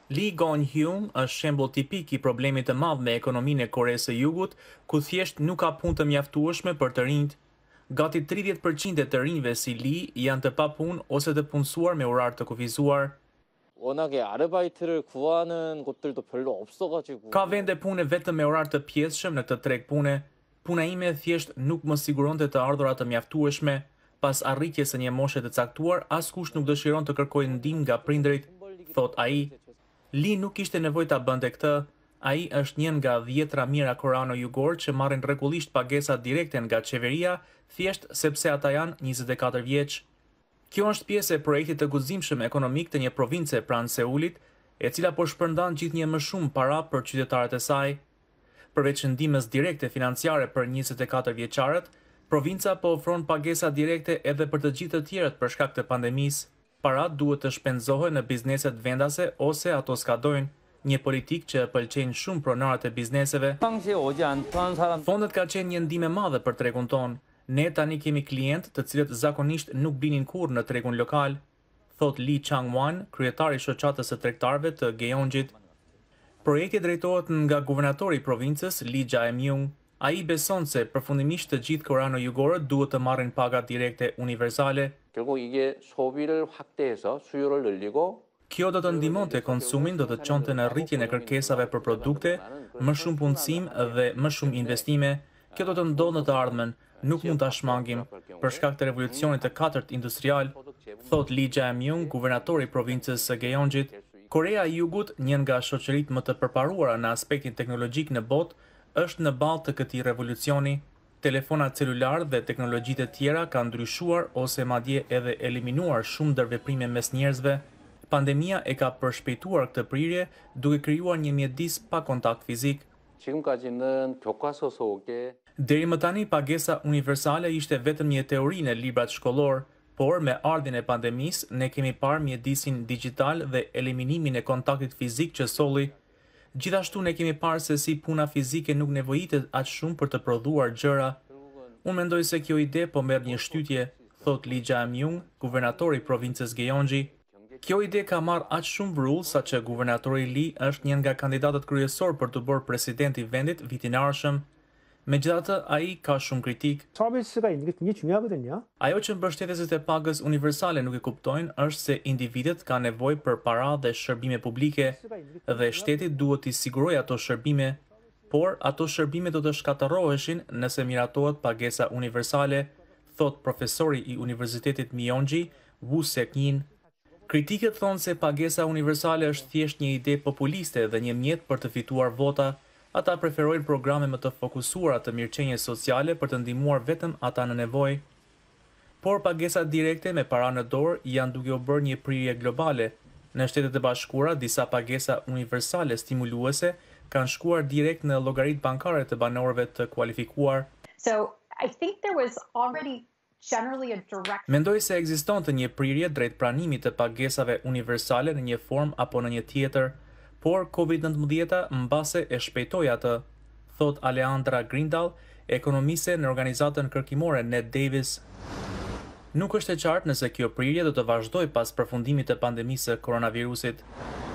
Lee Gong-hyun është shembull tipik i problemit të madh me ekonominë e Koresë së Jugut, ku thjesht nuk ka punë të mjaftueshme për të rinjt. Gati 30% e të rinjve si Lee janë të papunë ose të punësuar me orar të kufizuar. 워낙에 아르바이트를 구하는 곳들도 별로 없어가지고. Ka vende pune vetëm me orar të pjesshëm në këtë treg pune. Puna ime thjesht nuk më siguronte të ardhurat të mjaftueshme. Pas arritjes së një moshe të caktuar, askush nuk dëshiron të kërkojë ndihmë nga prindërit, thot ai. Lee nuk kishte nevojë ta bënte këtë. Ai është një nga 10 mira korano-jugor që marrin rregullisht pagesa direkte nga qeveria, thjesht sepse ata janë 24 vjeç. Kjo është pjesë e projektit të guximshëm ekonomik të një province pranë Seulit, e cila po shpërndan gjithnjë më shumë para për qytetarët e saj. Përveç ndihmës direkte financiare për 24 vjeçarët, provinca po ofron pagesa direkte edhe për të gjithë të tjerët për shkak të pandemisë. Parat duhet të shpenzohen në bizneset vendase ose ato skadojnë, një politik që pëlqen shumë pronarët e bizneseve. Fondet ka qenë një ndihmë e madhe për tregun tonë. Ne tani kemi klientë të cilët zakonisht nuk blinin kurrë në tregun lokal, thot Lee Chang-wan, kryetari i shoqatës së tregtarëve të Gyeongjit. Projekti drejtohet nga guvernatori i provincës Lee Jae-myung. Ai beson se përfundimisht të gjithë korano-jugorët duhet të marrin paga direkte universale. 결국 이게 소비를 확대해서 수요를 늘리고. Kjo do të ndihmonte konsumin, do të çonte në rritjen e kërkesave për produkte, më shumë punësim dhe më shumë investime. Kjo do të ndodhë në të ardhmen. Nuk mund ta shmangim për shkak të revolucionit të katërt industrial, thot Lee Jae-myung, guvernatori i provincës së Gyeongjit. Korea e Jugut, një nga shoqëritë më të përparuara në aspektin teknologjik në botë, është në balë të këtij revolucioni. Telefonat celular dhe teknologjitë e tjera kanë ndryshuar ose madje edhe eliminuar shumë ndërveprime mes njerëzve. Pandemia e ka përshpejtuar këtë prirje duke krijuar një mjedis pa kontakt fizik. 지금까지는 교과서 속에. Deri më tani pagesa universale ishte vetëm një teori në librat shkollor, por me ardhin e pandemisë ne kemi parë mjedisin digjital dhe eliminimin e kontaktit fizik që solli. Gjithashtu ne kemi parë se si puna fizike nuk nevojitet aq shumë për të prodhuar gjëra. Unë mendoj se kjo ide po merr një shtytje, thot Lee Jae-myung, guvernatori i provincës Gyeonggi. Kjo ide ka marrë aq shumë vrull sa që guvernatori Lee është një nga kandidatët kryesor për të bërë president i vendit vitin e ardhshëm. Megjithatë, ai ka shumë kritik. 서비스가 있는 게 굉장히 중요하거든요. Ajo që mbështetësit e pagës universale nuk e kuptojnë është se individët kanë nevojë për para dhe shërbime publike dhe shteti duhet t'i sigurojë ato shërbime, por ato shërbime do të shkatërroheshin nëse miratohet pagesa universale, thot profesori i Universitetit Myeongji, Woo Sek-in. Kritikët thonë se pagesa universale është thjesht një ide populiste dhe një mjet për të fituar vota. Ata preferojnë programe më të fokusuara të mirëqenjes sociale për të ndihmuar vetëm ata në nevojë. Por pagesat direkte me para në dorë janë duke u bërë një prirje globale. Në Shtetet e Bashkuara, disa pagesa universale stimuluese kanë shkuar direkt në llogaritë bankare të banorëve të kualifikuar. So I think there was already generally a direct. Mendoj se ekzistonte një prirje drejt pranimit të pagesave universale në një formë apo në një tjetër, por COVID-19 mbase e shpejtoi atë, thot Aleandra Grindal, ekonomise në organizatën kërkimore Ned Davis. Nuk është e qartë nëse kjo prirje do të vazhdojë pas përfundimit të pandemisë së koronavirusit.